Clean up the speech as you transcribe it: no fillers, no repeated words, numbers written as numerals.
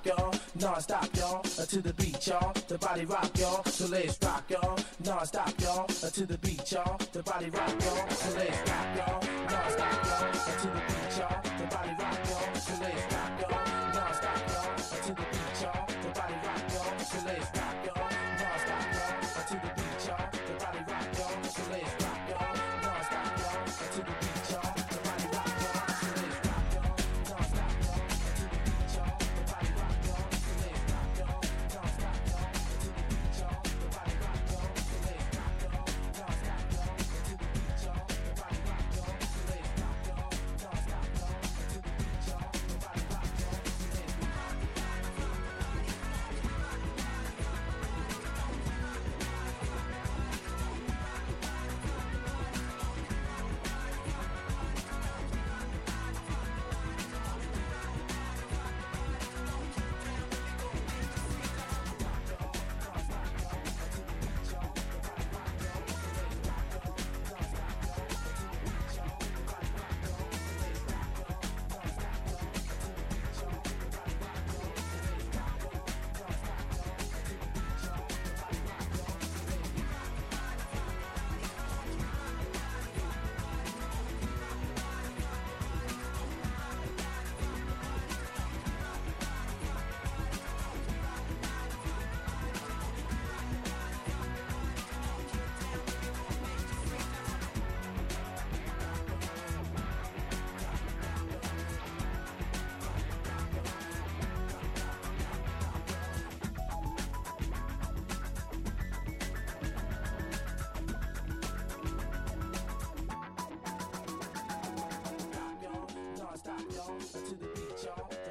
y'all, non-stop, y'all, to the beat, y'all, the body rock, y'all, so let's rock, y'all, non-stop, y'all, to the beat, y'all, the body rock, y'all, so let's rock, y'all, non-stop, y'all, to the beat, y'all, the body rock, y'all, so let's rock, y'all, non-stop, y'all, to the beat, y'all, the body rock, y'all, so let's rock, y'all, non-stop, y'all, to the beat, y'all, the body rock, y'all, so let's rock, y'all, non-stop, y'all, to the beat, y'all, the body rock, y'all, so let's rock, y'all, non-stop, y'all, to the beat, y'all, the body rock, y'all, so let's rock, y'all, non-stop, y'all, to the beat, y'all, the body rock, y'all, so let's rock, y'all, non-stop, y'all, to the beat, y'all, the body rock, y'all, so let's rock, y'all, non-stop, y'all, to the beat, y'all, the body rock, y'all, so let's stop, y'all, to the beat, y'all.